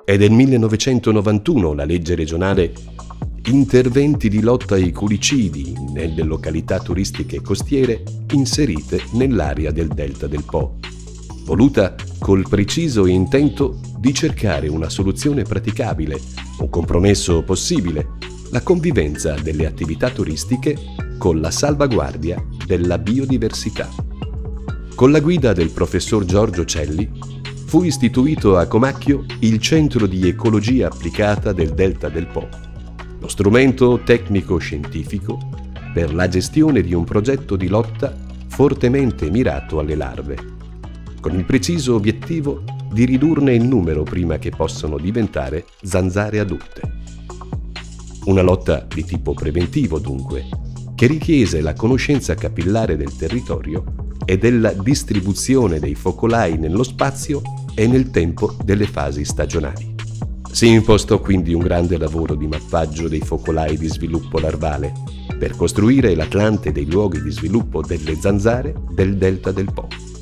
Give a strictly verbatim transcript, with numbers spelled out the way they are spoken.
È del millenovecentonovantuno la legge regionale Interventi di lotta ai culicidi nelle località turistiche costiere inserite nell'area del Delta del Po, voluta col preciso intento di cercare una soluzione praticabile, un compromesso possibile, la convivenza delle attività turistiche con la salvaguardia della biodiversità. Con la guida del professor Giorgio Celli fu istituito a Comacchio il Centro di Ecologia Applicata del Delta del Po, lo strumento tecnico-scientifico per la gestione di un progetto di lotta fortemente mirato alle larve, con il preciso obiettivo di ridurne il numero prima che possano diventare zanzare adulte. Una lotta di tipo preventivo, dunque, che richiese la conoscenza capillare del territorio e della distribuzione dei focolai nello spazio e nel tempo delle fasi stagionali. Si impostò quindi un grande lavoro di mappaggio dei focolai di sviluppo larvale per costruire l'Atlante dei luoghi di sviluppo delle zanzare del Delta del Po.